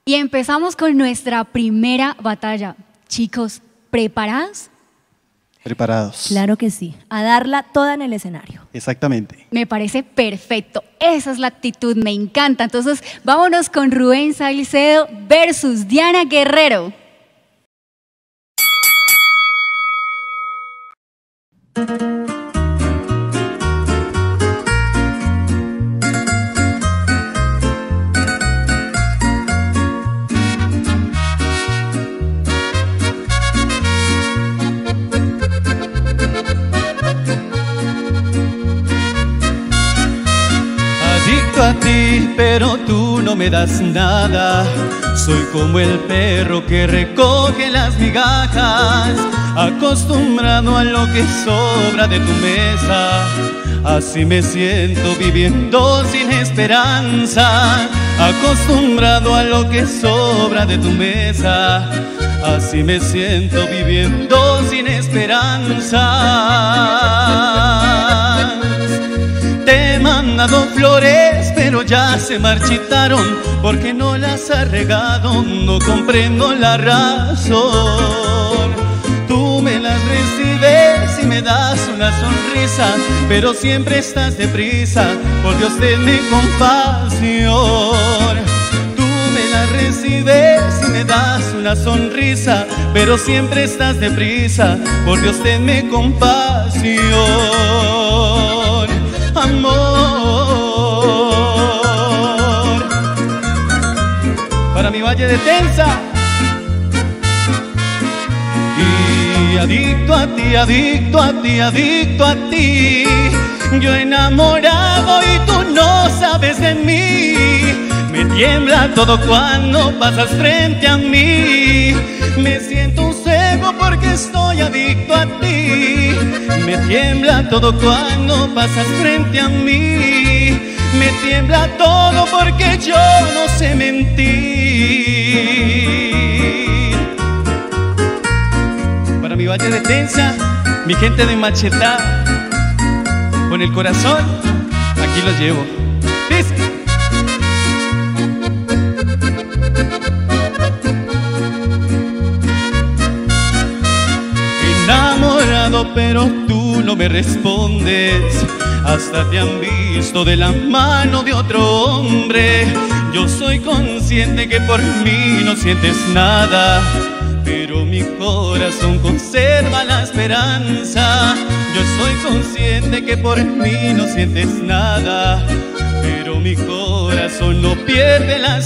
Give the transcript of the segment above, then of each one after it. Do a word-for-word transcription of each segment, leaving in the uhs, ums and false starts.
Y empezamos con nuestra primera batalla. Chicos, ¿preparados? Preparados. Claro que sí, a darla toda en el escenario. Exactamente. Me parece perfecto, esa es la actitud, me encanta. Entonces, vámonos con Rubén Salcedo versus Diana Guerrero. Adicto a ti, pero tú no me das nada. Soy como el perro que recoge las migajas, acostumbrado a lo que sobra de tu mesa. Así me siento viviendo sin esperanza, acostumbrado a lo que sobra de tu mesa. Así me siento viviendo sin esperanza. Te he mandado flores, pero ya se marchitaron, porque no las has regado, no comprendo la razón. Tú me las recibes y me das una sonrisa, pero siempre estás deprisa, por Dios tenme compasión. Tú me las recibes y me das una sonrisa, pero siempre estás deprisa, por Dios tenme compasión. Amor, para mi Valle de Tensa. Y adicto a ti, adicto a ti, adicto a ti, yo enamorado y tú no sabes de mí. Me tiembla todo cuando pasas frente a mí. Me siento un cego porque estoy adicto a ti. Me tiembla todo cuando pasas frente a mí. Me tiembla todo porque yo no sé mentir. Para mi Valle de Tensa, mi gente de Machetá, con el corazón, aquí los llevo. ¿Listo? Enamorado, pero tú no me respondes. Hasta te han visto de la mano de otro hombre. Yo soy consciente que por mí no sientes nada, pero mi corazón conserva la esperanza. Yo soy consciente que por mí no sientes nada, pero mi corazón no pierde la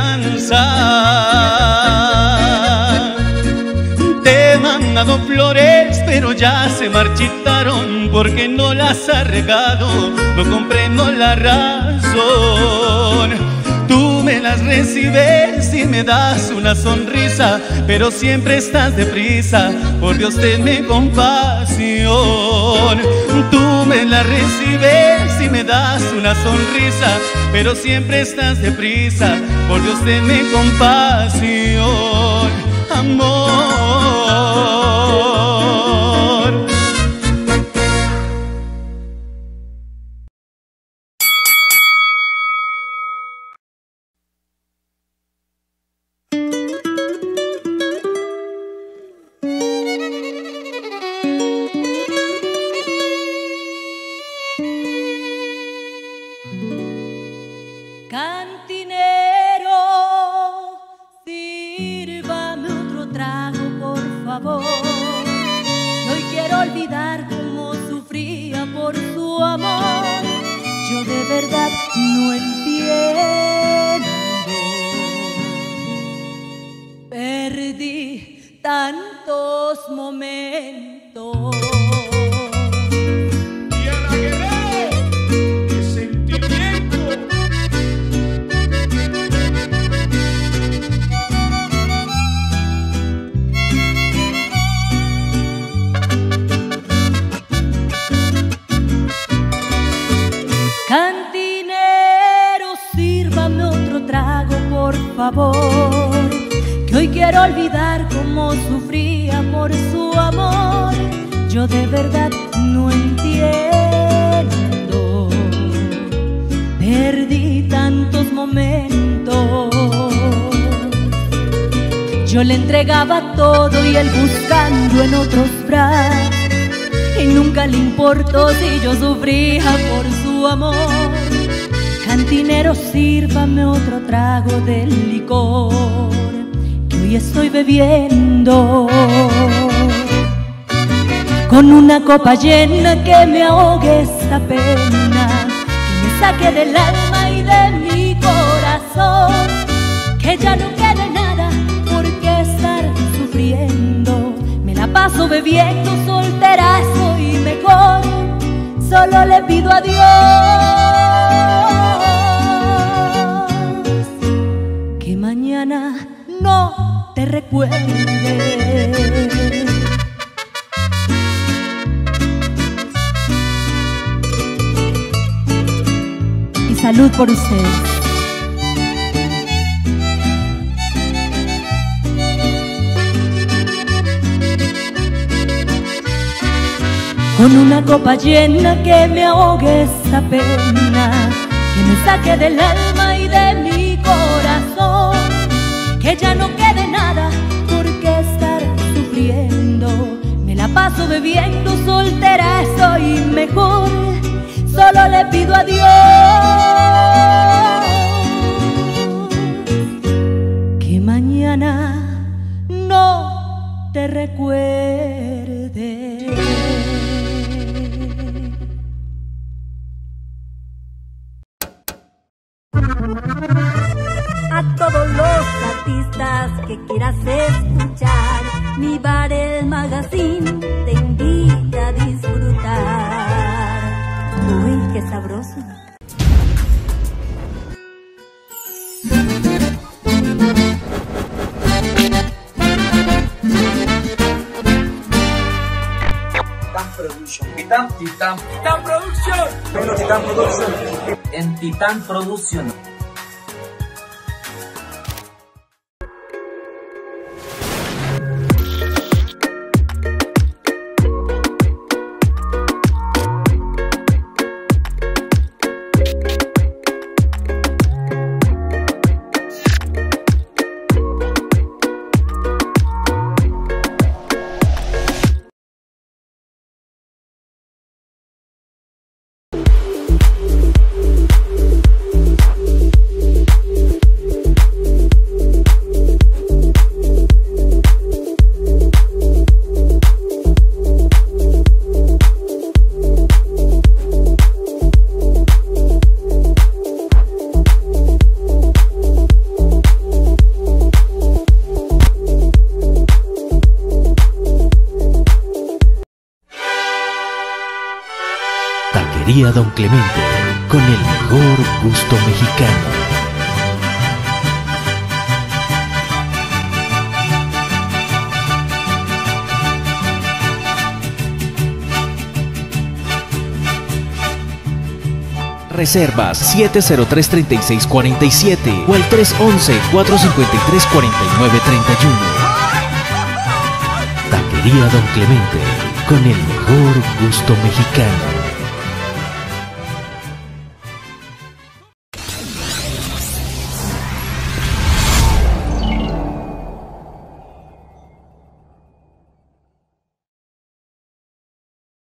esperanza. Te he mandado flores, pero ya se marchitaron, porque no las has regado, no comprendo la razón. Tú me las recibes y me das una sonrisa, pero siempre estás deprisa, por Dios tenme compasión. Tú me las recibes y me das una sonrisa, pero siempre estás deprisa, por Dios tenme compasión. Amor. Cantinero, sírvame otro trago, por favor. Hoy quiero olvidar cómo sufría por su amor. Yo de verdad no entiendo. Perdí tantos momentos. Cantinero, sírvame otro trago, por favor, que hoy quiero olvidar cómo sufría por su amor. Yo de verdad no entiendo. Perdí tantos momentos. Yo le entregaba todo y él buscando en otros brazos. Y nunca le importó si yo sufría por su amor. Cantinero, sírvame otro trago del licor que hoy estoy bebiendo. Con una copa llena que me ahogue esta pena, que me saque del alma y de mi corazón, que ya no quede nada por qué estar sufriendo. Me la paso bebiendo, soltera soy mejor, solo le pido a Dios que mañana no te recuerde. Salud por ustedes. Con una copa llena que me ahogue esta pena, que me saque del alma y de mi corazón, que ya no quede nada por qué estar sufriendo. Me la paso bebiendo, soltera soy mejor, solo le pido a Dios que mañana no te recuerde. A todos los artistas que quieras escuchar, mi bar El Magazine te invita a disfrutar. Uy, qué sabroso. Titán, Titán, Titán Producción. Bueno, Titán Producción. En Titán Producción. Taquería Don Clemente, con el mejor gusto mexicano. Reservas siete cero tres, tres seis cuatro siete o al tres once, cuatro cinco tres, cuatro nueve tres uno. Taquería Don Clemente, con el mejor gusto mexicano.